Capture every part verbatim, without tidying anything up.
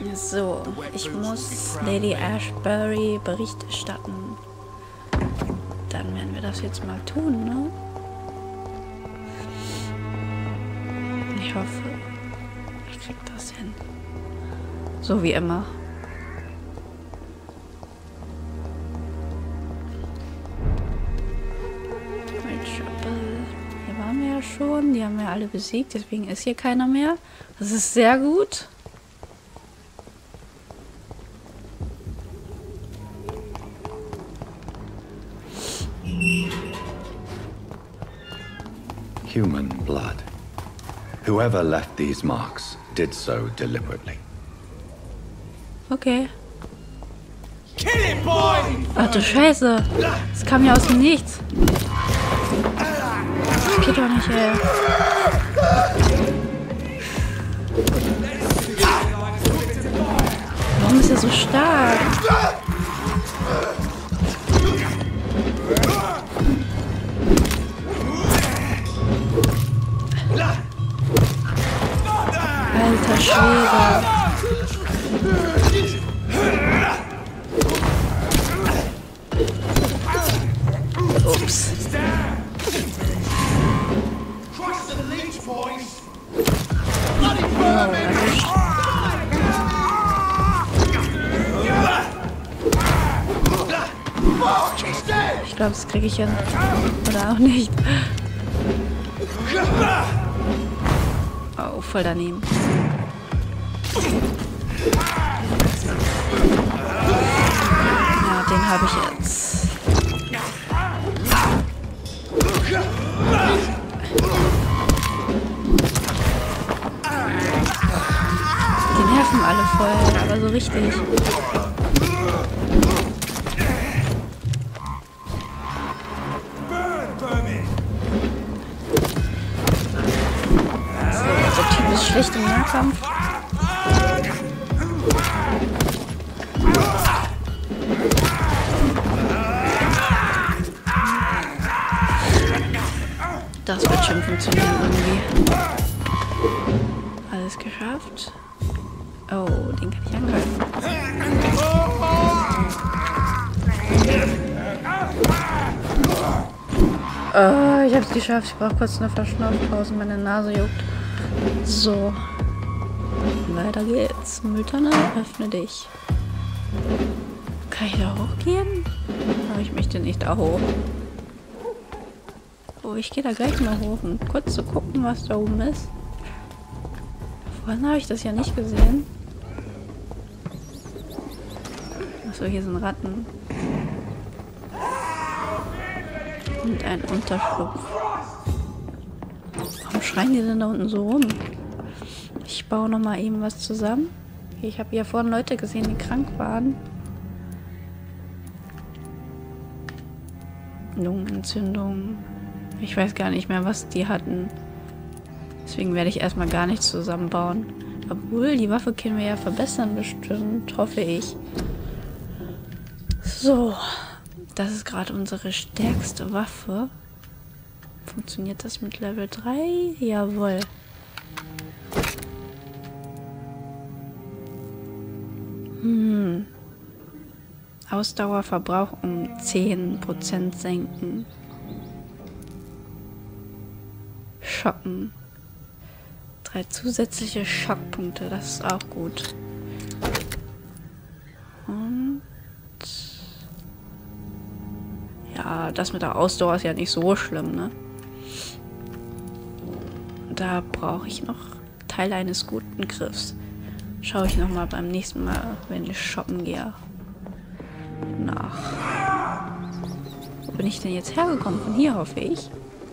So, ich muss Lady Ashbury Bericht erstatten. Dann werden wir das jetzt mal tun, ne? Ich hoffe, ich krieg das hin. So wie immer. Hier waren wir ja schon. Die haben wir alle besiegt, deswegen ist hier keiner mehr. Das ist sehr gut. Human blood. Whoever left these marks did so deliberately. Okay. Ach du Scheiße. Das kam ja aus dem Nichts. Das geht doch nicht, ey. Warum ist er so stark? Alter Schwede. Ups. Ich glaube, das kriege ich hin. Oder auch nicht. Oh, voll daneben. Ja, den habe ich jetzt. Die nerven alle voll, aber so richtig. Schlecht im Nahkampf. Das wird schon funktionieren irgendwie. Alles geschafft. Oh, den kann ich angreifen. Oh, ich hab's geschafft. Ich brauche kurz eine Verschnaufpause. Meine Nase juckt. So. Weiter geht's. Mülltonne, öffne dich. Kann ich da hochgehen? Aber ich möchte nicht da hoch. Oh, ich gehe da gleich mal hoch, um kurz zu gucken, was da oben ist. Vorhin habe ich das ja nicht gesehen. Achso, hier sind Ratten. Und ein Unterschlupf. Warum schreien die denn da unten so rum? Ich baue noch mal eben was zusammen. Ich habe ja vorhin Leute gesehen, die krank waren. Lungenentzündung. Ich weiß gar nicht mehr, was die hatten. Deswegen werde ich erstmal gar nichts zusammenbauen. Obwohl, die Waffe können wir ja verbessern bestimmt, hoffe ich. So. Das ist gerade unsere stärkste Waffe. Funktioniert das mit Level drei? Jawohl. Hm. Ausdauerverbrauch um zehn Prozent senken. Schocken. Drei zusätzliche Schockpunkte, das ist auch gut. Und ja, das mit der Ausdauer ist ja nicht so schlimm, ne? Da brauche ich noch Teile eines guten Griffs. Schaue ich nochmal beim nächsten Mal, wenn ich shoppen gehe, nach. Wo bin ich denn jetzt hergekommen? Von hier, hoffe ich.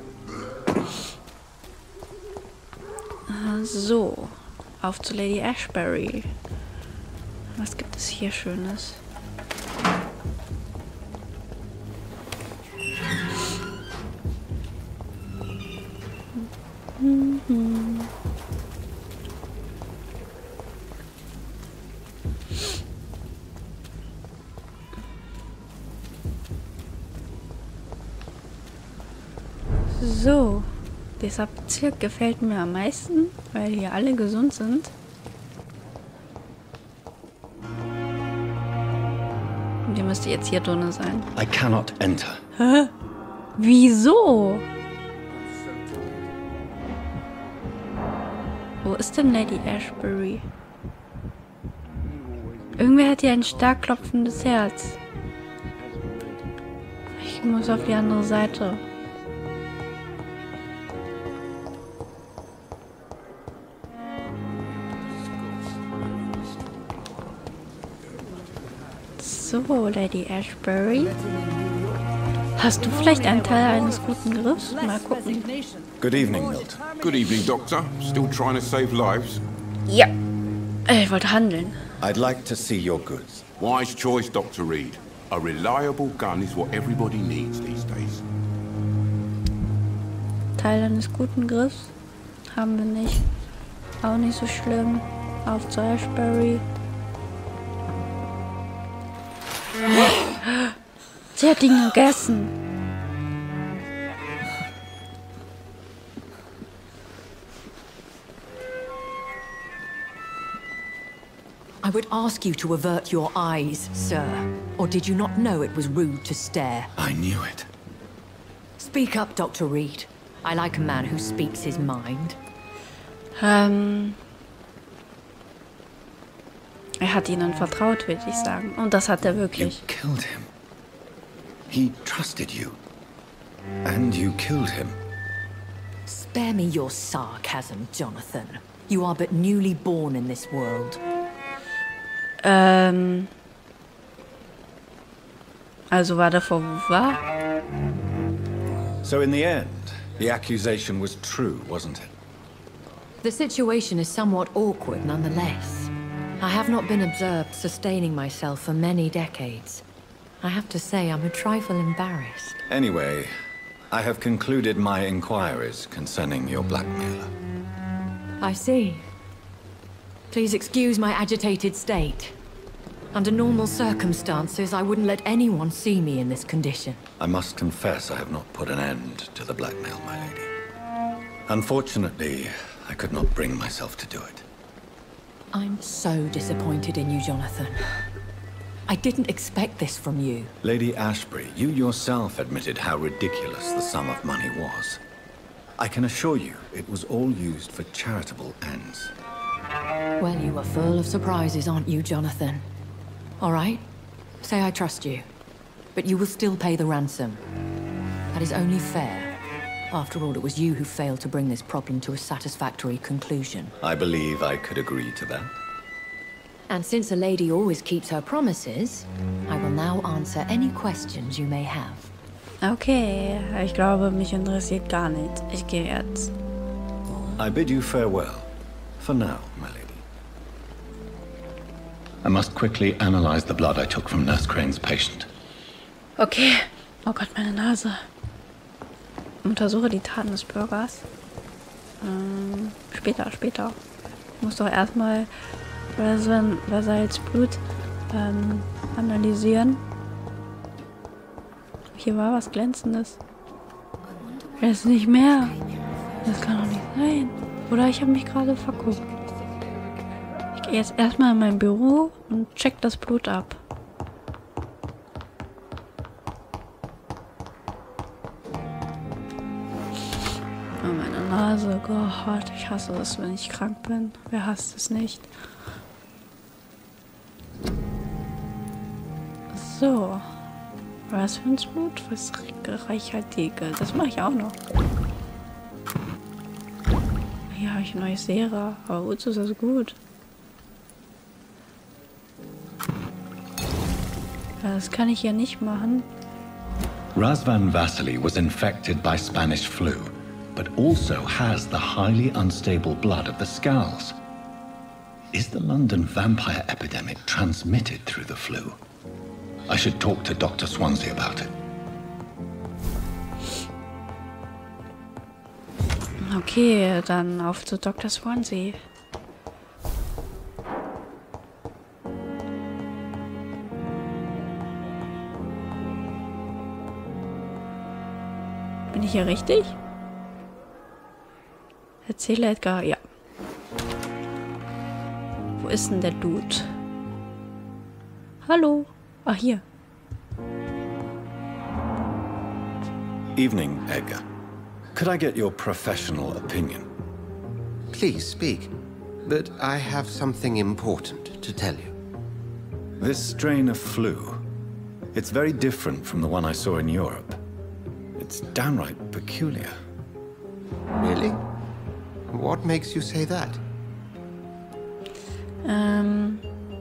So, auf zu Lady Ashbury. Was gibt es hier Schönes? Mhm. So, dieser Bezirk gefällt mir am meisten, weil hier alle gesund sind. müsste jetzt hier drinnen sein. I cannot enter. Hä? Wieso? Wo ist denn Lady Ashbury? Irgendwer hat hier ein stark klopfendes Herz. Ich muss auf die andere Seite. So, Lady Ashbury. Hast du vielleicht einen Teil eines guten Griffs? Mal gucken. Good evening, Milt. Good evening, Doctor. Still trying to save lives? Ja. Ich wollte handeln. I'd like to see your goods. Wise choice, Doctor Reed. A reliable gun is what everybody needs these days. Teil eines guten Griffs? Haben wir nicht. Auch nicht so schlimm. Auf zu Ashbury. Sie hat ihn gegessen. I would ask you to avert your eyes, sir. Or did you not know it was rude to stare? I knew it. Speak up, Doctor Reed. I like a man who speaks his mind. Ähm... Er hat ihnen vertraut, würde ich sagen. Und das hat er You wirklich. killed him. He trusted you. And you killed him. Spare me your sarcasm, Jonathan. You are but newly born in this world. Ähm... Also war davor wahr? So in the end, the accusation was true, wasn't it? The situation is somewhat awkward nonetheless. I have not been observed sustaining myself for many decades. I have to say I'm a trifle embarrassed. Anyway, I have concluded my inquiries concerning your blackmailer. I see. Please excuse my agitated state. Under normal circumstances, I wouldn't let anyone see me in this condition. I must confess I have not put an end to the blackmail, my lady. Unfortunately, I could not bring myself to do it. I'm so disappointed in you, Jonathan. I didn't expect this from you. Lady Ashbury, you yourself admitted how ridiculous the sum of money was. I can assure you, it was all used for charitable ends. Well, you are full of surprises, aren't you, Jonathan? All right, say I trust you, but you will still pay the ransom. That is only fair. After all, it was you who failed to bring this problem to a satisfactory conclusion. I believe I could agree to that. And since a lady always keeps her promises, I will now answer any questions you may have. Okay, ich glaube, mich interessiert gar nicht. Ich gehe jetzt. I bid you farewell. For now, my lady. I must quickly analyze the blood I took from Nurse Crane's patient. Okay. Oh Gott, meine Nase. Untersuche die Taten des Bürgers. Ähm, später, später. Ich muss doch erstmal Vasalls Blut ähm, analysieren. Hier war was Glänzendes. Das ist nicht mehr. Das kann doch nicht sein. Oder ich habe mich gerade verguckt. Ich gehe jetzt erstmal in mein Büro und check das Blut ab. Oh, meine Nase. Gott, ich hasse es, wenn ich krank bin. Wer hasst es nicht? So. Was für ein Blut? Was reichhaltige? Das mache ich auch noch. Hier habe ich ein neues Sera. Aber wozu ist das gut? Das kann ich ja nicht machen. Razvan Vasily was infected by Spanish flu, but also has the highly unstable blood of the Skulls. Is the London vampire epidemic transmitted through the flu? I should talk to Doctor Swansea about it. Okay, dann auf zu Doktor Swansea. Bin ich hier richtig? Erzähle Edgar, ja. Wo ist denn der Dude? Hallo? Ah, hier. Evening, Edgar. Could I get your professional opinion? Please speak, but I have something important to tell you. This strain of flu, it's very different from the one I saw in Europe. It's downright peculiar. Really? What makes you say that? Ähm...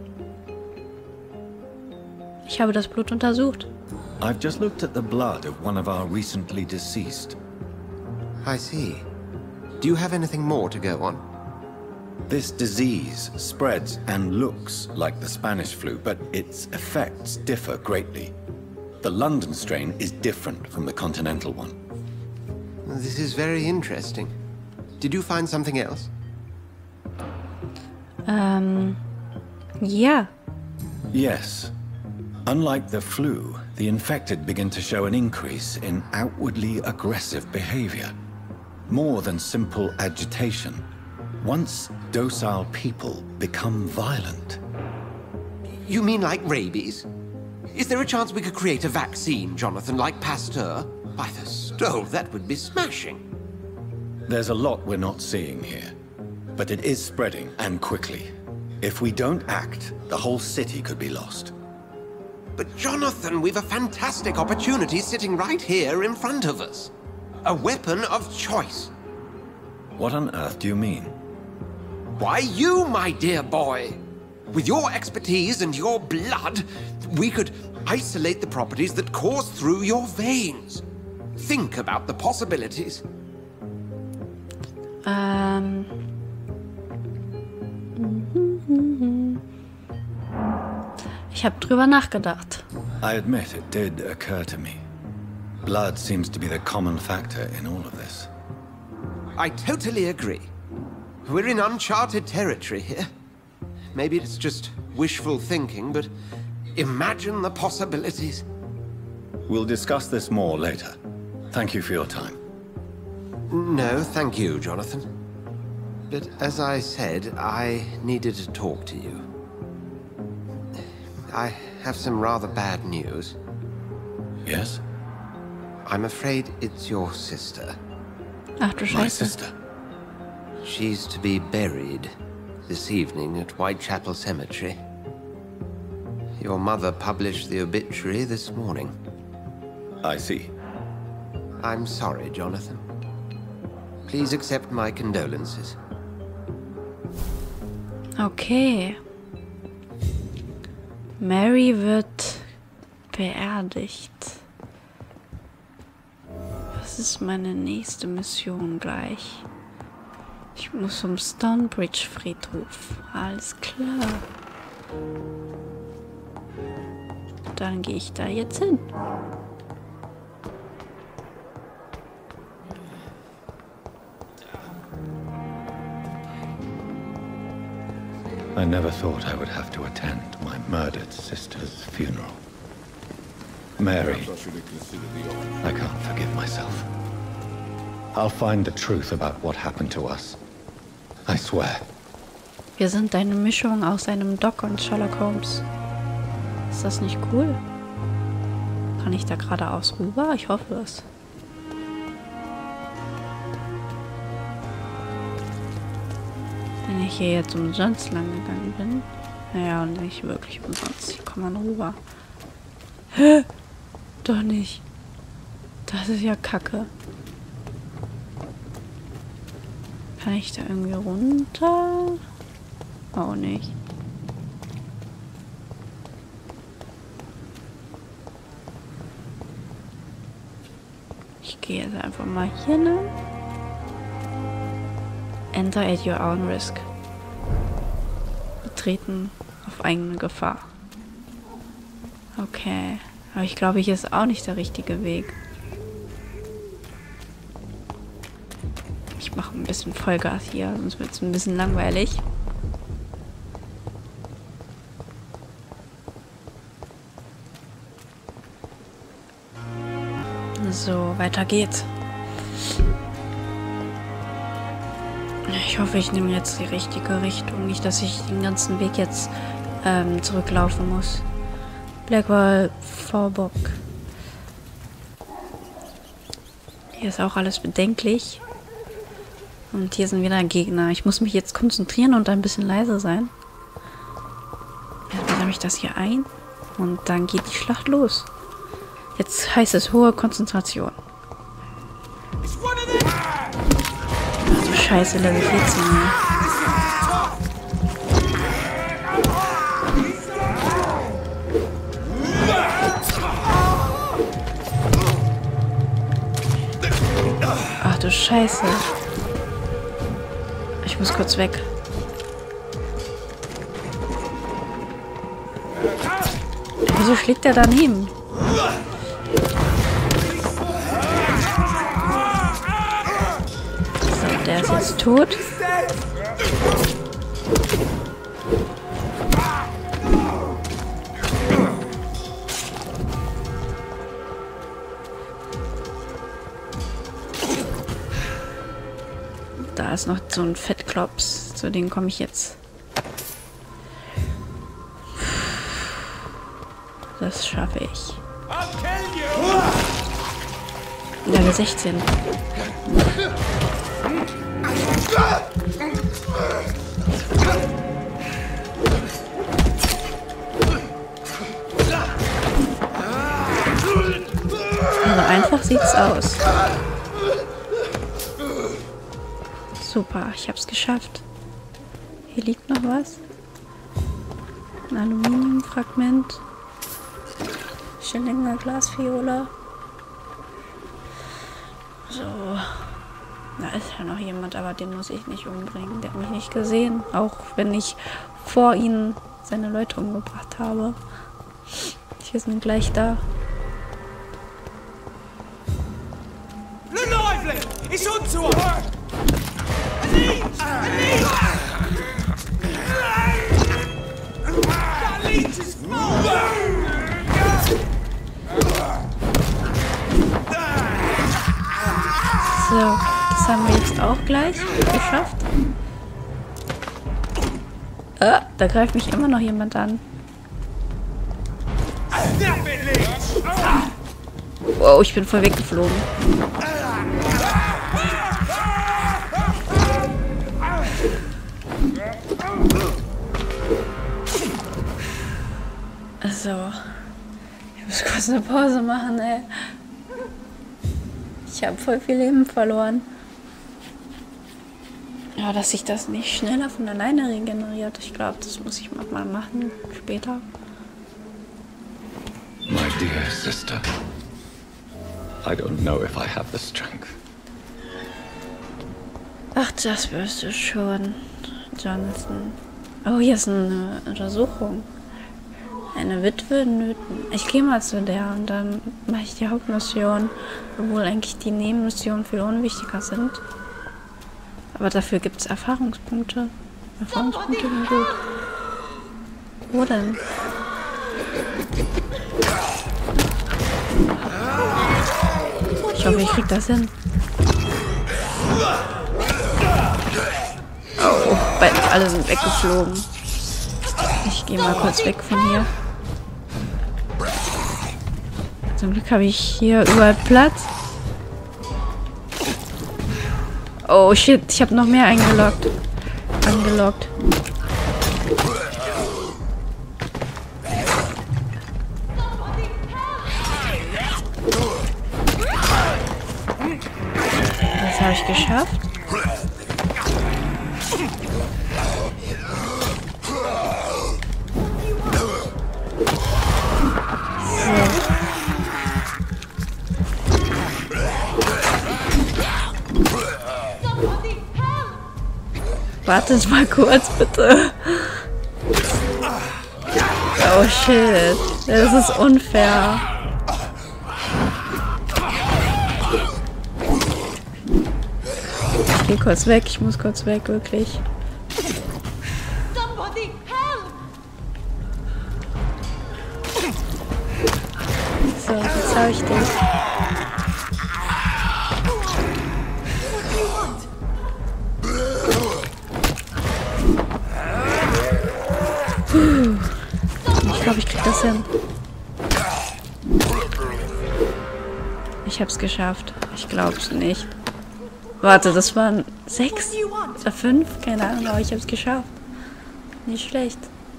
Ich habe das Blut untersucht. I've just looked at the blood of one of our recently deceased. I see. Do you have anything more to go on? This disease spreads and looks like the Spanish flu, but its effects differ greatly. The London strain is different from the continental one. This is very interesting. Did you find something else? Ähm... Ja. Yes. Unlike the flu, the infected begin to show an increase in outwardly aggressive behavior. More than simple agitation. Once docile people become violent. You mean like rabies? Is there a chance we could create a vaccine, Jonathan, like Pasteur? By the stole, that would be smashing. There's a lot we're not seeing here. But it is spreading, and quickly. If we don't act, the whole city could be lost. But Jonathan, we've a fantastic opportunity sitting right here in front of us. A weapon of choice. What on earth do you mean? Why, you, my dear boy. With your expertise and your blood, we could isolate the properties that course through your veins. Think about the possibilities. Ähm... Ich habe drüber nachgedacht. I admit it did occur to me. Blood seems to be the common factor in all of this. I totally agree. We're in uncharted territory here. Maybe it's just wishful thinking, but imagine the possibilities. We'll discuss this more later. Thank you for your time. No, thank you, Jonathan. But as I said, I needed to talk to you. I have some rather bad news. Yes? I'm afraid it's your sister. Ach du My Scheiße. sister. She's to be buried this evening at Whitechapel Cemetery. Your mother published the obituary this morning. I see. I'm sorry, Jonathan. Please accept my condolences. Okay. Mary wird beerdigt. Was ist meine nächste Mission gleich? Ich muss zum Stonebridge Friedhof. Alles klar. Dann gehe ich da jetzt hin. I never thought I would have to attend my murdered sister's funeral. Mary, I can't forgive myself. I'll find the truth about what happened to us. I swear. Wir sind eine Mischung aus einem Doc und Sherlock Holmes. Ist das nicht cool? Kann ich da geradeaus rüber? Ich hoffe es. Wenn ich hier jetzt umsonst lang gegangen bin. Naja, und nicht wirklich umsonst. Hier kann man rüber. Hä? Doch nicht. Das ist ja Kacke. Kann ich da irgendwie runter? Auch nicht. Ich gehe jetzt einfach mal hier lang. Enter at your own risk. Betreten auf eigene Gefahr. Okay. Aber ich glaube, hier ist auch nicht der richtige Weg. Ich mache ein bisschen Vollgas hier, sonst wird es ein bisschen langweilig. So, weiter geht's. Ich hoffe, ich nehme jetzt die richtige Richtung. Nicht, dass ich den ganzen Weg jetzt ähm, zurücklaufen muss. Blackwall, Vorburg. Hier ist auch alles bedenklich. Und hier sind wieder Gegner. Ich muss mich jetzt konzentrieren und ein bisschen leise sein. Jetzt sammle ich das hier ein. Und dann geht die Schlacht los. Jetzt heißt es hohe Konzentration. Also scheiße, Level vierzehn. Ne? Ach du Scheiße. Ich muss kurz weg. Wieso schlägt der daneben? So, der ist jetzt tot. Da ist noch so ein Fettklops. Zu dem komme ich jetzt. Das schaffe ich. Level sechzehn. Also einfach sieht's aus. Super, ich hab's geschafft. Hier liegt noch was. Ein Aluminiumfragment. Schillinger Glasviola. So. Da ist ja noch jemand, aber den muss ich nicht umbringen. Der hat mich nicht gesehen. Auch wenn ich vor ihnen seine Leute umgebracht habe. Die sind gleich da. It's on to us! That leech is full! So, das haben wir jetzt auch gleich geschafft. Ah, da greift mich immer noch jemand an. Wow, ich bin voll weggeflogen. So. Ich muss kurz eine Pause machen, ey. Ich habe voll viel Leben verloren. Ja, dass sich das nicht schneller von alleine regeneriert. Ich glaube, das muss ich mal machen später. My dear sister, I don't know if I have the strength. Ach, das wirst du schon, Jonathan. Oh, hier ist eine Untersuchung. Eine Witwe Newton. Ich gehe mal zu der und dann mache ich die Hauptmission, obwohl eigentlich die Nebenmissionen viel unwichtiger sind. Aber dafür gibt es Erfahrungspunkte. Erfahrungspunkte sind gut. Wo denn? Ich hoffe, ich krieg das hin. Oh, beide, alle sind weggeflogen. Ich gehe mal kurz weg von hier. Zum Glück habe ich hier überall Platz. Oh shit, ich habe noch mehr eingeloggt. Angeloggt. Das habe ich geschafft. Wartet mal kurz, bitte. Oh shit. Das ist unfair. Ich geh kurz weg, ich muss kurz weg, wirklich. So, jetzt habe ich dich. Ich glaube, ich krieg das hin. Ich hab's geschafft. Ich glaub's nicht. Warte, das waren sechs oder fünf? Keine Ahnung, aber ich hab's geschafft. Nicht schlecht.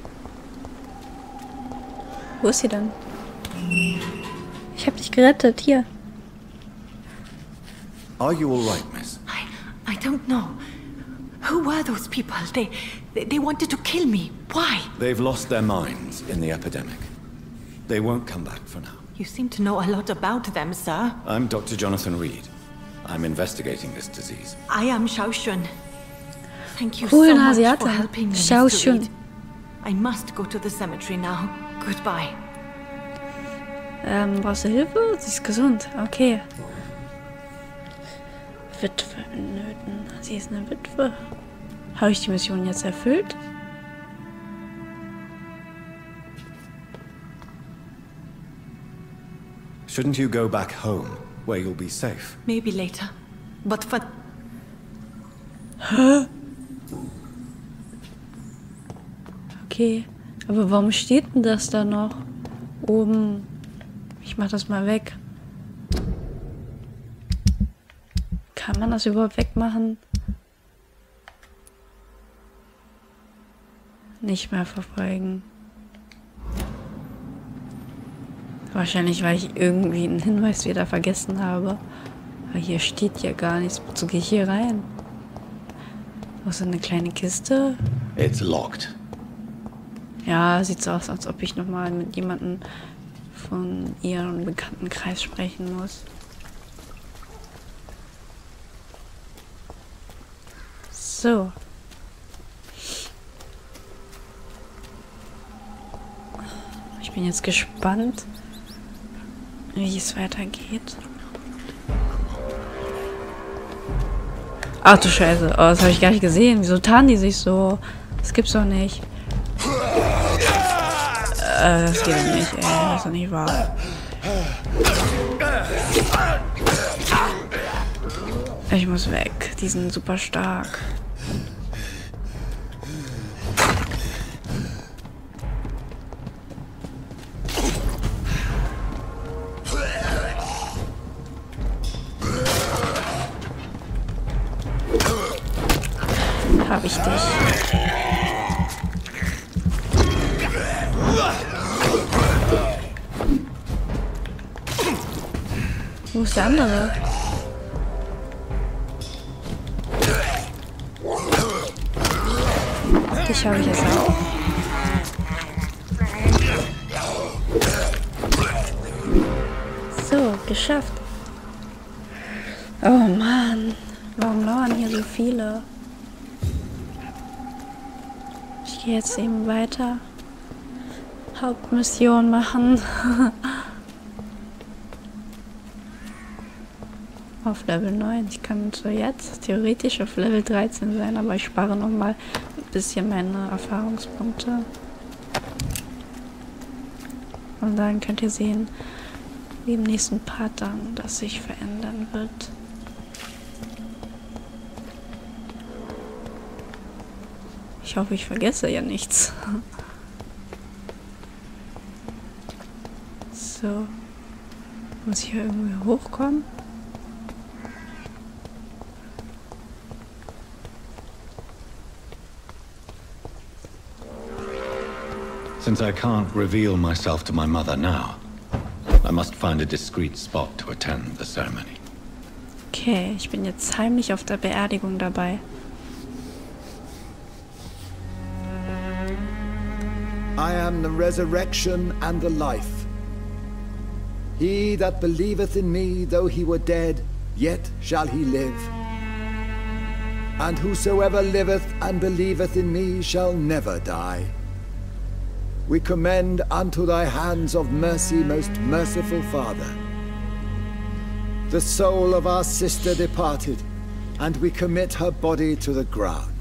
Wo ist sie denn? Ich hab dich gerettet, hier. Are you all right, miss? I, I don't know. Who were those people? They, they, they wanted to kill me. Why? They've lost their minds in the epidemic. They won't come back for now. You seem to know a lot about them, sir. I'm Doctor Jonathan Reed. I'm investigating this disease. I am Xiaoxun. Thank you Cool, so much Asiate. for helping me, Mister Xiaoxun. Reed. I must go to the cemetery now. Goodbye. Ähm, brauchst du Hilfe? Sie ist gesund. Okay. Witwe in Nöten. Sie ist eine Witwe. Habe ich die Mission jetzt erfüllt? Shouldn't you go back home, where you'll be safe? Maybe later. But for... Okay. Aber warum steht denn das da noch? Oben. Ich mach das mal weg. Kann man das überhaupt wegmachen? Nicht mehr verfolgen. Wahrscheinlich, weil ich irgendwie einen Hinweis wieder vergessen habe. Aber hier steht ja gar nichts. Wozu gehe ich hier rein? Wo ist eine kleine Kiste? It's locked. Ja, sieht so aus, als ob ich nochmal mit jemandem von ihrem Bekanntenkreis sprechen muss. So. Ich bin jetzt gespannt, wie es weitergeht. Ach du Scheiße, oh, das habe ich gar nicht gesehen. Wieso tarnen die sich so? Das gibt's doch nicht. Äh, das geht doch nicht, ey. Das ist doch nicht wahr. Ich muss weg. Die sind super stark. Hab ich dich. Wo ist der andere? Dich habe ich jetzt auch. So, geschafft. Oh Mann, warum lauern hier so viele? Ich gehe jetzt eben weiter. Hauptmission machen. Auf Level neun. Ich kann so jetzt theoretisch auf Level dreizehn sein, aber ich spare noch mal ein bisschen meine Erfahrungspunkte. Und dann könnt ihr sehen, wie im nächsten Part dann das sich verändern wird. Ich hoffe, ich vergesse ja nichts. So. Muss ich hier irgendwie hochkommen? Since I can't reveal myself to my mother now, I must find a discreet spot to attend the ceremony. Okay, ich bin jetzt heimlich auf der Beerdigung dabei. I am the resurrection and the life. He that believeth in me, though he were dead, yet shall he live. And whosoever liveth and believeth in me shall never die. We commend unto thy hands of mercy, most merciful Father, the soul of our sister departed, and we commit her body to the ground.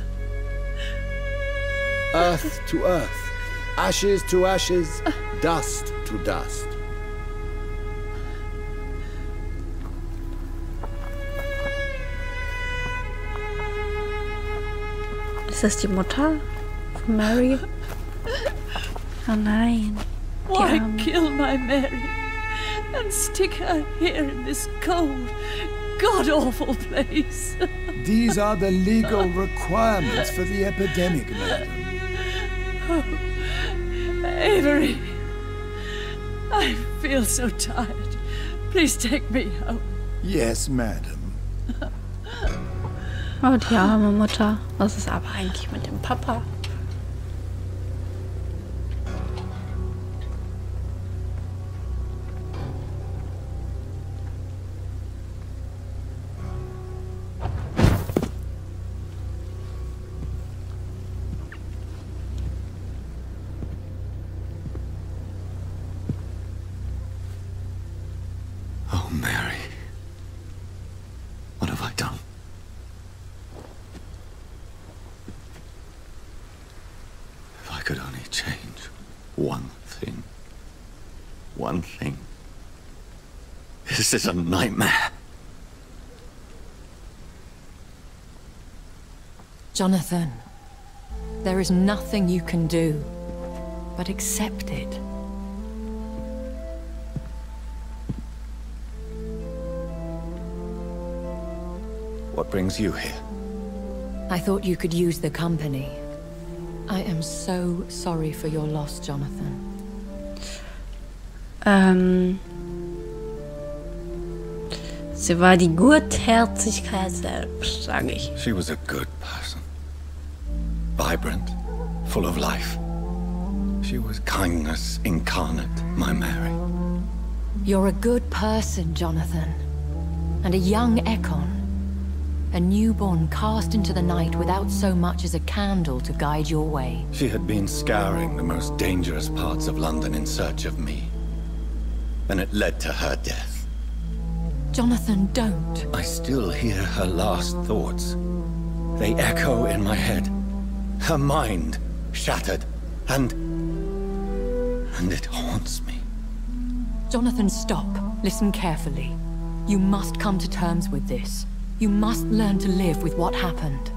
Earth to earth, ashes to ashes, dust to dust. Ist das die Mutter von Mary? Oh nein. Why Arme. kill my Mary? and stick her here in this cold, god-awful place. These are the legal requirements for the epidemic, madam. Oh, Avery, I feel so tired. Please take me out. Yes, madam. Oh, die arme Mutter. Was ist aber eigentlich mit dem Papa? Oh, Mary. What have I done? If I could only change one thing. One thing. This is a nightmare. Jonathan, there is nothing you can do but accept it. What brings you here? I thought you could use the company. I am so sorry for your loss, Jonathan. Ähm... Sie war die Gutherzigkeit selbst, sage ich. She was a good person. Vibrant, full of life. She was kindness incarnate, my Mary. You're a good person, Jonathan. And a young Ekon. A newborn cast into the night without so much as a candle to guide your way. She had been scouring the most dangerous parts of London in search of me. And it led to her death. Jonathan, don't. I still hear her last thoughts. They echo in my head. Her mind shattered, and... and it haunts me. Jonathan, stop. Listen carefully. You must come to terms with this. You must learn to live with what happened.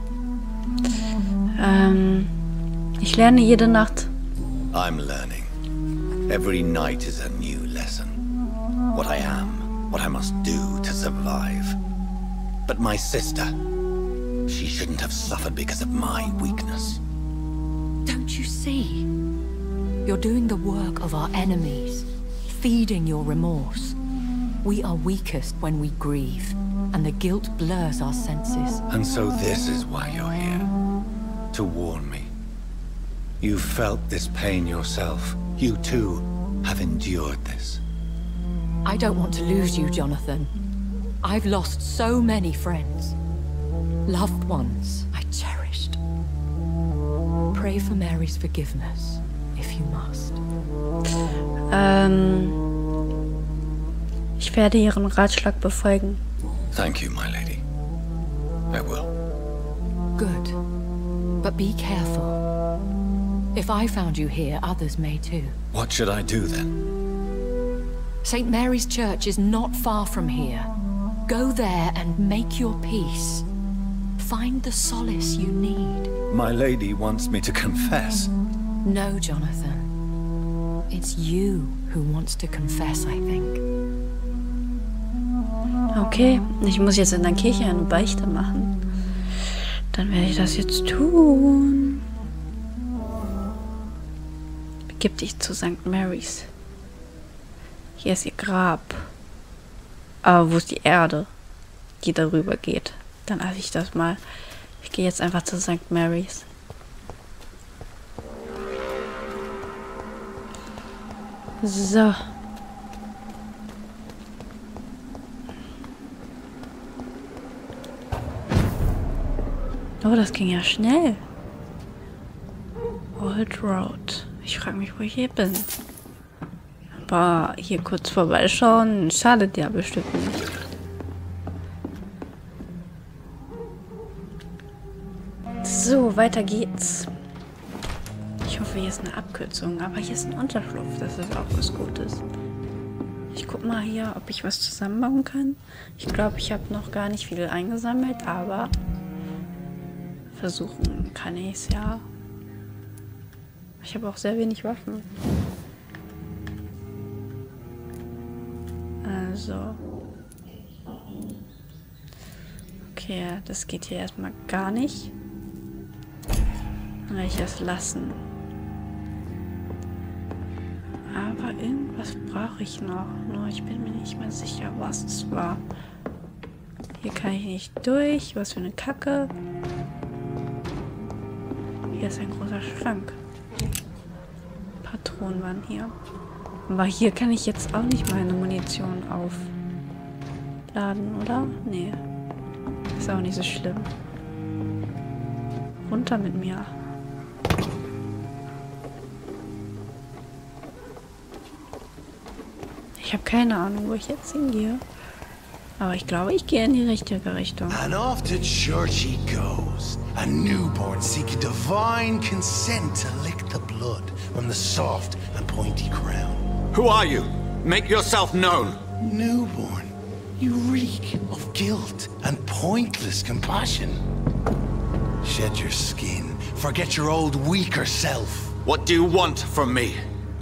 Ähm, ich lerne jede Nacht. I'm learning. Every night is a new lesson. What I am, what I must do to survive. But my sister, she shouldn't have suffered because of my weakness. Don't you see? You're doing the work of our enemies, feeding your remorse. We are weakest when we grieve, and the guilt blurs our senses. And so this is why you're here. To warn me. You've felt this pain yourself. You too have endured this. I don't want to lose you, Jonathan. I've lost so many friends. Loved ones I cherished. Pray for Mary's forgiveness, if you must. Ähm... Ich werde Ihren Ratschlag befolgen. Thank you, my lady. I will. Good. But be careful. If I found you here, others may too. What should I do then? Saint Mary's Church is not far from here. Go there and make your peace. Find the solace you need. My lady wants me to confess. No, Jonathan. It's you who wants to confess, I think. Okay, ich muss jetzt in der Kirche eine Beichte machen. Dann werde ich das jetzt tun. Begib dich zu Sankt Mary's. Hier ist ihr Grab. Aber wo ist die Erde, die darüber geht? Dann lasse ich das mal. Ich gehe jetzt einfach zu Sankt Mary's. So. Oh, das ging ja schnell. Old Road. Ich frage mich, wo ich hier bin. Aber hier kurz vorbeischauen schadet ja bestimmt nicht. So, weiter geht's. Ich hoffe, hier ist eine Abkürzung. Aber hier ist ein Unterschlupf. Das ist auch was Gutes. Ich guck mal hier, ob ich was zusammenbauen kann. Ich glaube, ich habe noch gar nicht viel eingesammelt, aber versuchen kann ich es ja. Ich habe auch sehr wenig Waffen. Also. Okay, das geht hier erstmal gar nicht. Dann werde ich das lassen. Aber irgendwas brauche ich noch. Nur ich bin mir nicht mehr sicher, was es war. Hier kann ich nicht durch. Was für eine Kacke. Hier ist ein großer Schrank. Patronen waren hier. Aber hier kann ich jetzt auch nicht meine Munition aufladen, oder? Nee. Ist auch nicht so schlimm. Runter mit mir. Ich habe keine Ahnung, wo ich jetzt hingehe. Aber ich glaube, ich gehe in die richtige Richtung. And off to church he goes. A newborn seeking divine consent to lick the blood from the soft and pointy crown. Who are you? Make yourself known. Newborn, you reek of guilt and pointless compassion. Shed your skin. Forget your old weaker self. What do you want from me?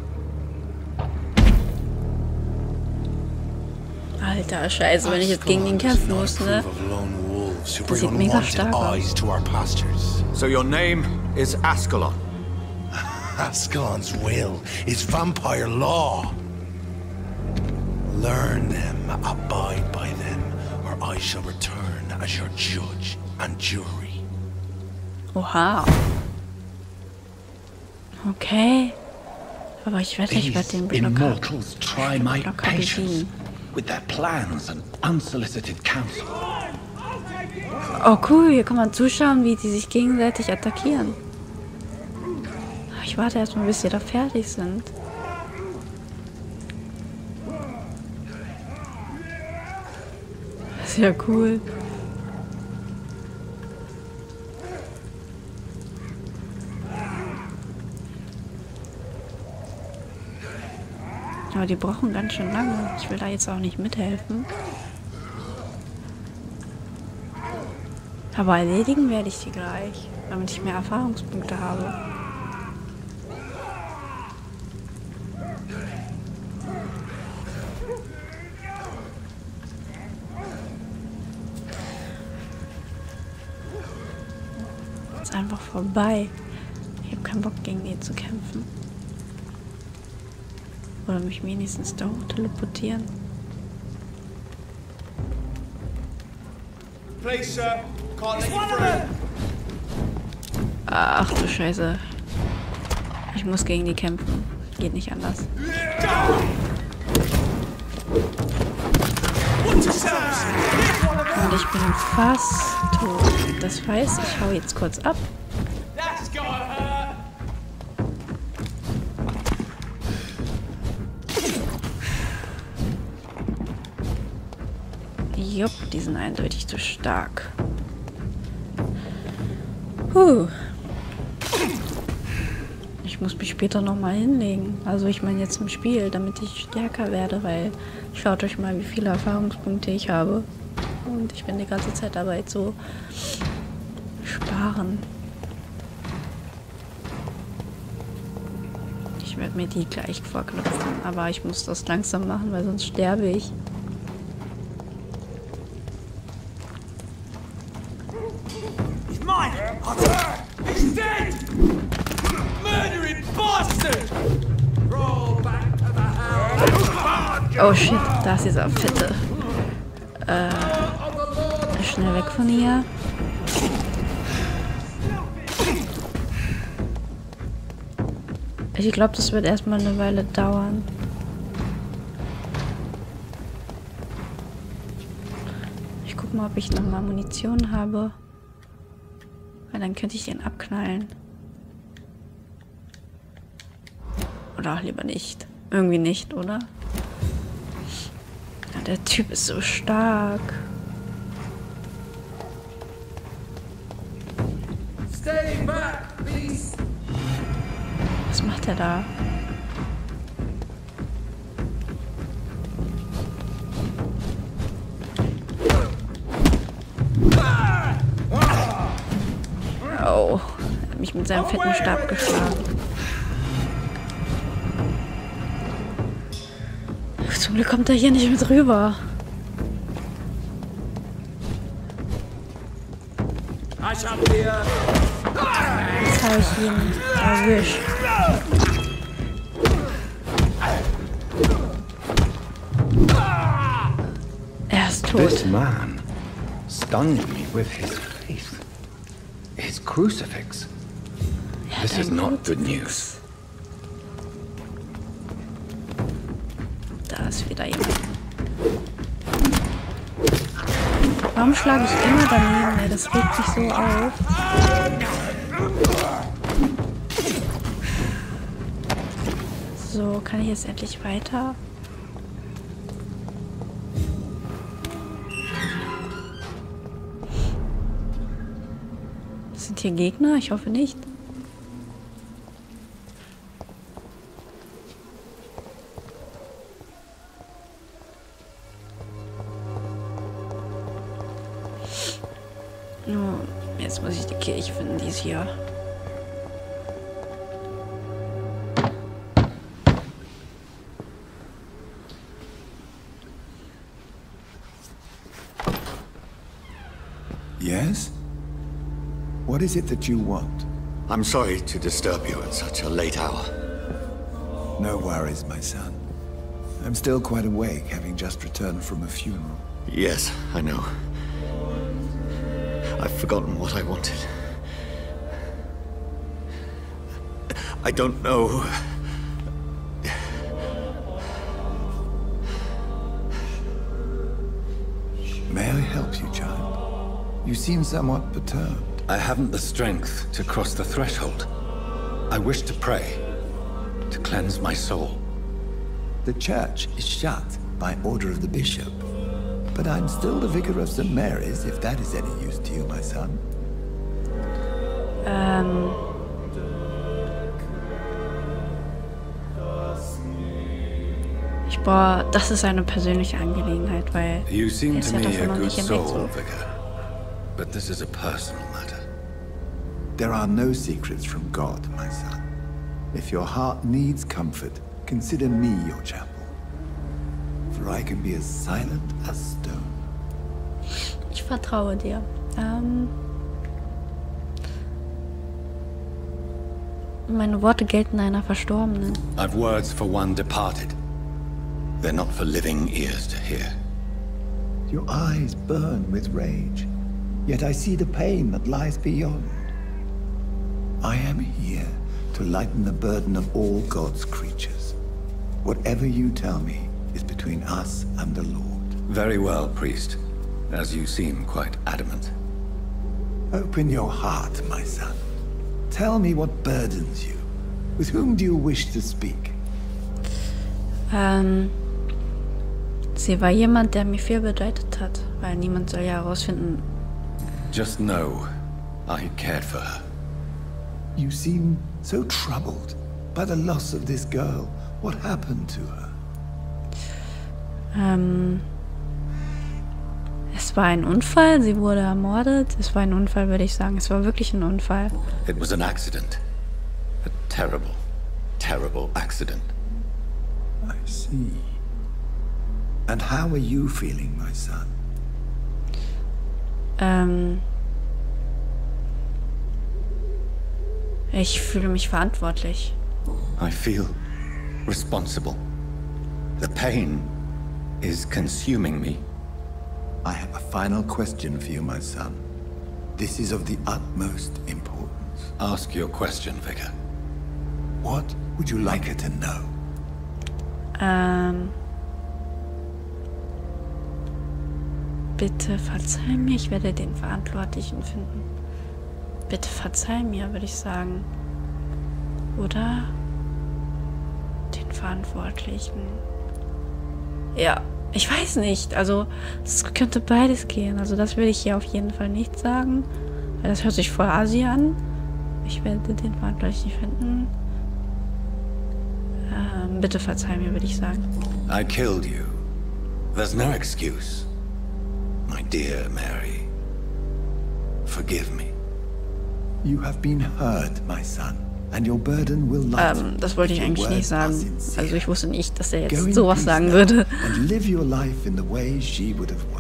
Alter, scheiße, wenn ich jetzt gegen ihn kämpfen muss, ne? Das sieht mega stark aus. So your name is Ascalon. Ascalon's will is vampire law. Learn them, abide by them, or I shall return as your judge and jury. Oha. Okay. Aber ich wette, ich werde den Blocker, Immortals try my Blocker patience besiegen. with their plans and unsolicited counsel. Oh cool, hier kann man zuschauen, wie die sich gegenseitig attackieren. Ich warte erstmal, bis sie da fertig sind. Das ist ja cool. Aber die brauchen ganz schön lange. Ich will da jetzt auch nicht mithelfen. Aber erledigen werde ich die gleich, damit ich mehr Erfahrungspunkte habe. Ist einfach vorbei. Ich habe keinen Bock, gegen die zu kämpfen. Oder mich wenigstens da hoch teleportieren. Ach du Scheiße. Ich muss gegen die kämpfen. Geht nicht anders. Und ich bin fast tot. Das heißt, ich hau jetzt kurz ab. Jupp, die sind eindeutig zu stark. Puh. Ich muss mich später nochmal hinlegen. Also ich meine jetzt im Spiel, damit ich stärker werde, weil schaut euch mal, wie viele Erfahrungspunkte ich habe. Und ich bin die ganze Zeit dabei zu sparen. Ich werde mir die gleich vorknüpfen, aber ich muss das langsam machen, weil sonst sterbe ich. Oh shit, da ist dieser fette. Äh, schnell weg von hier. Ich glaube, das wird erstmal eine Weile dauern. Ich guck mal, ob ich noch mal Munition habe. Weil dann könnte ich den abknallen. Oder auch lieber nicht. Irgendwie nicht, oder? Ja, der Typ ist so stark. Stay back, please. Was macht er da? Oh, er hat mich mit seinem fetten Stab geschlagen. Zum Glück kommt er hier nicht mit rüber. Jetzt habe ich ihn erwischt. Er ist tot. This man stunned me with his faith. His crucifix. This is not good news. Da ist wieder jemand. Warum schlage ich immer daneben? Ey, das regt mich so auf. So, kann ich jetzt endlich weiter? Sind hier Gegner? Ich hoffe nicht. Oh, jetzt muss ich die Kirche finden, die ist hier. Yes? What is it that you want? I'm sorry to disturb you at such a late hour. No worries, my son. I'm still quite awake, having just returned from a funeral. Yes, I know. I've forgotten what I wanted. I don't know. May I help you, child? You seem somewhat perturbed. I haven't the strength to cross the threshold. I wish to pray, to cleanse my soul. The church is shut by order of the bishop. But I'm still the vicar of Saint Mary's, if that is any use to you, my son. Ähm. Ich brauche, das ist eine persönliche Angelegenheit, weil you seem to ja me a davon good nicht soul, vicar. But this is a personal matter. There are no secrets from God, my son. If your heart needs comfort, consider me your chapel. For I can be as silent as stone. Ich vertraue dir. Ähm, meine Worte gelten einer Verstorbenen. I've words for one departed. They're not for living ears to hear. Your eyes burn with rage, yet I see the pain that lies beyond. I am here to lighten the burden of all God's creatures. Whatever you tell me is between us and the Lord. Very well, priest, as you seem quite adamant. Open your heart, my son. Tell me what burdens you. With whom do you wish to speak? Ähm, sie war jemand, der mir viel bedeutet hat, weil niemand soll ja herausfinden. Just know, I cared for her. You seem so troubled by the loss of this girl. What happened to her? Ähm, es war ein Unfall, sie wurde ermordet. Es war ein Unfall, würde ich sagen. Es war wirklich ein Unfall. It was an accident. A terrible, terrible accident. I see. And how are you feeling, my son? Ähm, ich fühle mich verantwortlich. I feel responsible. The pain is consuming me. I have a final question for you, my son. This is of the utmost importance. Ask your question, Vicar. What would you like her to know? Ähm, bitte verzeih mir, ich werde den Verantwortlichen finden. Bitte verzeih mir, würde ich sagen. Oder den Verantwortlichen. Ja, ich weiß nicht. Also, es könnte beides gehen. Also, das würde ich hier auf jeden Fall nicht sagen. Weil das hört sich voll Asi an. Ich werde den Verantwortlichen finden. Ähm, bitte verzeih mir, würde ich sagen. I killed you. There's no excuse. My dear Mary. Forgive me. You have been hurt, my son. and your burden will lighten. Ähm, das wollte ich eigentlich nicht sagen. Also ich wusste nicht, dass er jetzt sowas sagen würde. And live your life in the way she would have